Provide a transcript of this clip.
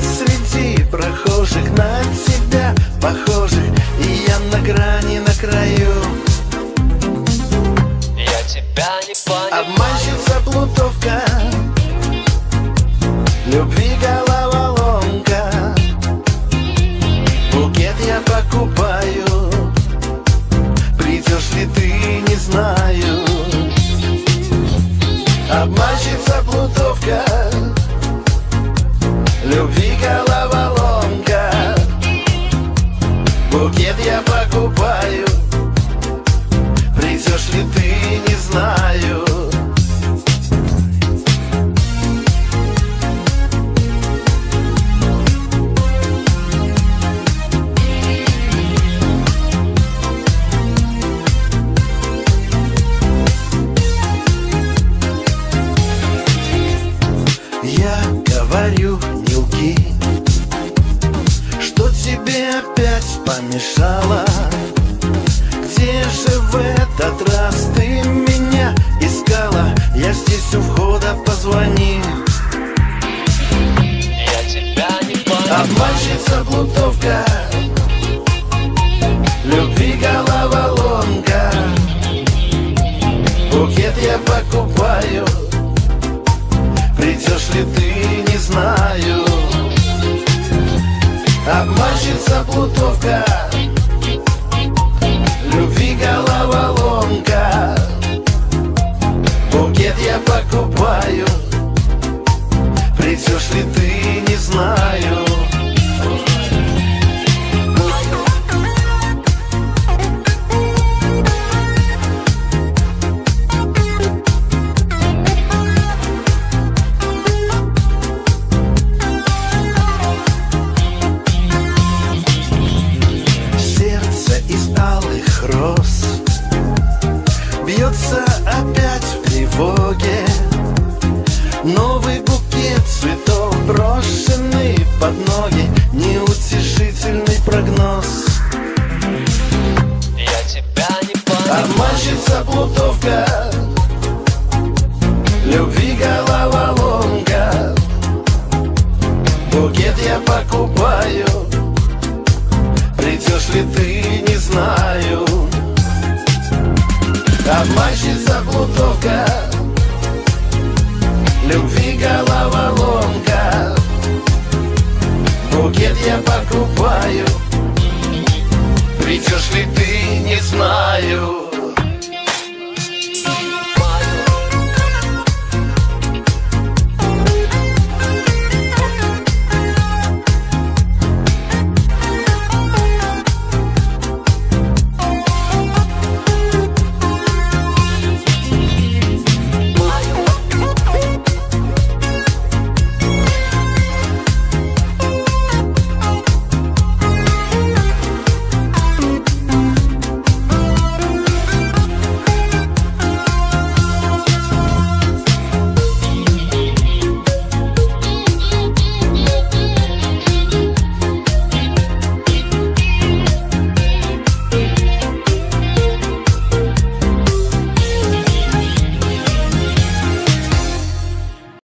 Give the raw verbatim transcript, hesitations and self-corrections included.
среди прохожих, на тебя похожих, и я на грани, на краю. Я тебя не понимаю. Обманщица, плутовка, любви головоломка. Букет я покупаю, придешь ли ты, не знаю. Обманщица, плутовка, любви головоломка. Букет я покупаю, придешь ли ты, не знаю. Я говорю, не лги, что тебе опять помешало. Где же в этот раз ты меня искала? Я здесь у входа, позвони. Я тебя не понимаю. Обманщица, плутовка, любви головоломка. Букет я покупаю, придешь ли ты, не знаю. Обманщица, плутовка, любви головоломка. Букет я покупаю, придешь ли ты, не знаю. Роз бьется опять в тревоге. Новый букет цветов, брошенный под ноги, неутешительный прогноз. Я тебя не понимаю. Обманщица, плутовка, любви головоломка. Букет я покупаю, придешь ли ты, не знаю. Обманщица, плутовка, любви головоломка. Букет я покупаю, придешь ли ты, не знаю.